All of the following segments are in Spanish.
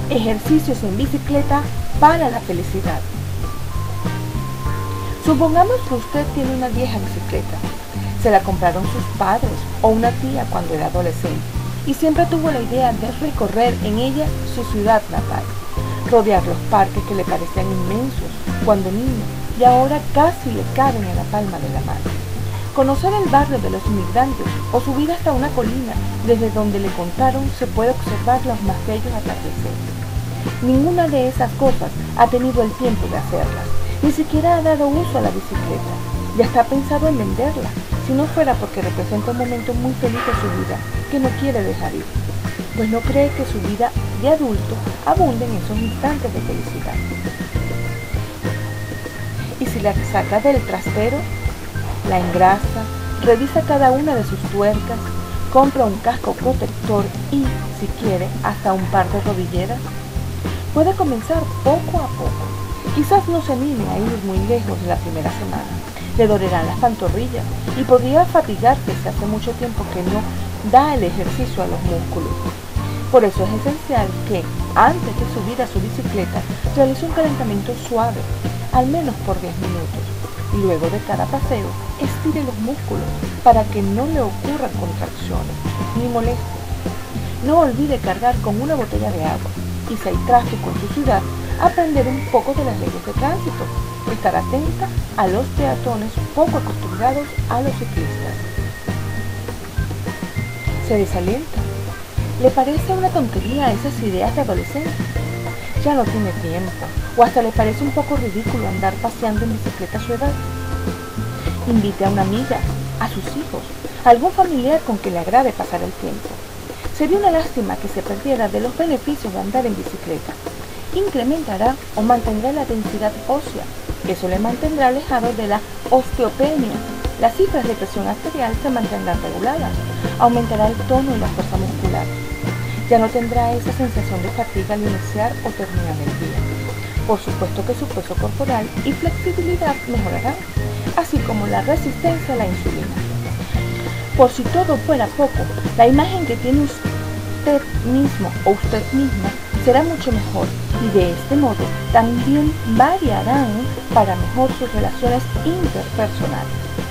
Ejercicios en bicicleta para la felicidad. Supongamos que usted tiene una vieja bicicleta. Se la compraron sus padres o una tía cuando era adolescente y siempre tuvo la idea de recorrer en ella su ciudad natal, rodear los parques que le parecían inmensos cuando niño y ahora casi le caben en la palma de la mano, conocer el barrio de los inmigrantes o subir hasta una colina desde donde le contaron se puede observar los más bellos atardeceres. Ninguna de esas cosas ha tenido el tiempo de hacerlas, ni siquiera ha dado uso a la bicicleta, ya está pensado en venderla, si no fuera porque representa un momento muy feliz de su vida que no quiere dejar ir, pues no cree que su vida de adulto abunde en esos instantes de felicidad. Y si la saca del trastero, la engrasa, revisa cada una de sus tuercas, compra un casco protector y, si quiere, hasta un par de rodilleras, puede comenzar poco a poco. Quizás no se anime a ir muy lejos la primera semana, le dolerán las pantorrillas y podría fatigarse si hace mucho tiempo que no da el ejercicio a los músculos. Por eso es esencial que, antes de subir a su bicicleta, realice un calentamiento suave, al menos por 10 minutos. Y luego de cada paseo, estire los músculos para que no le ocurran contracciones ni molestias. No olvide cargar con una botella de agua y si hay tráfico en su ciudad, aprender un poco de las leyes de tránsito, estar atenta a los peatones poco acostumbrados a los ciclistas. Se desalienta. ¿Le parece una tontería esas ideas de adolescente? Ya no tiene tiempo, o hasta le parece un poco ridículo andar paseando en bicicleta a su edad. Invite a una amiga, a sus hijos, a algún familiar con que le agrade pasar el tiempo. Sería una lástima que se perdiera de los beneficios de andar en bicicleta. Incrementará o mantendrá la densidad ósea. Eso le mantendrá alejado de la osteopenia. Las cifras de presión arterial se mantendrán reguladas. Aumentará el tono y la fuerza muscular. Ya no tendrá esa sensación de fatiga al iniciar o terminar el día. Por supuesto que su peso corporal y flexibilidad mejorarán, así como la resistencia a la insulina. Por si todo fuera poco, la imagen que tiene usted mismo o usted misma será mucho mejor y de este modo también variarán para mejor sus relaciones interpersonales.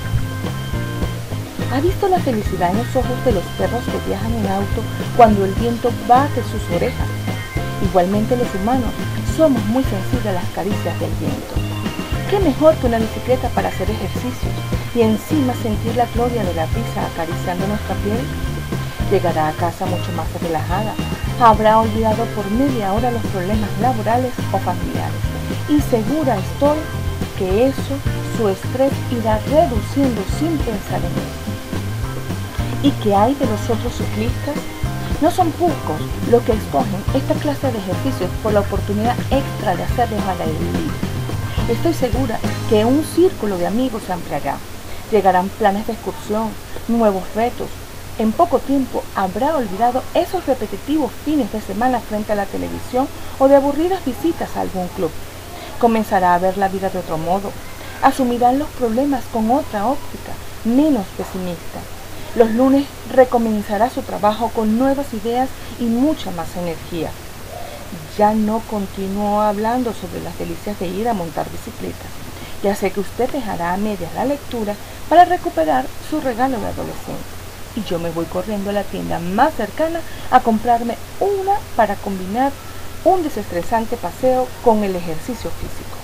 ¿Ha visto la felicidad en los ojos de los perros que viajan en auto cuando el viento bate sus orejas? Igualmente los humanos somos muy sensibles a las caricias del viento. ¿Qué mejor que una bicicleta para hacer ejercicios y encima sentir la gloria de la brisa acariciando nuestra piel? Llegará a casa mucho más relajada, habrá olvidado por media hora los problemas laborales o familiares y segura estoy que eso, su estrés irá reduciendo sin pensar en él. ¿Y qué hay de los otros ciclistas? No son pocos los que escogen esta clase de ejercicios por la oportunidad extra de hacerlos al aire libre. Estoy segura que un círculo de amigos se ampliará. Llegarán planes de excursión, nuevos retos. En poco tiempo habrá olvidado esos repetitivos fines de semana frente a la televisión o de aburridas visitas a algún club. Comenzará a ver la vida de otro modo. Asumirán los problemas con otra óptica, menos pesimista. Los lunes recomenzará su trabajo con nuevas ideas y mucha más energía. Ya no continúo hablando sobre las delicias de ir a montar bicicleta. Ya sé que usted dejará a medias la lectura para recuperar su regalo de adolescente. Y yo me voy corriendo a la tienda más cercana a comprarme una para combinar un desestresante paseo con el ejercicio físico.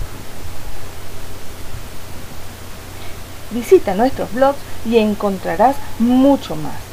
Visita nuestros blogs y encontrarás mucho más.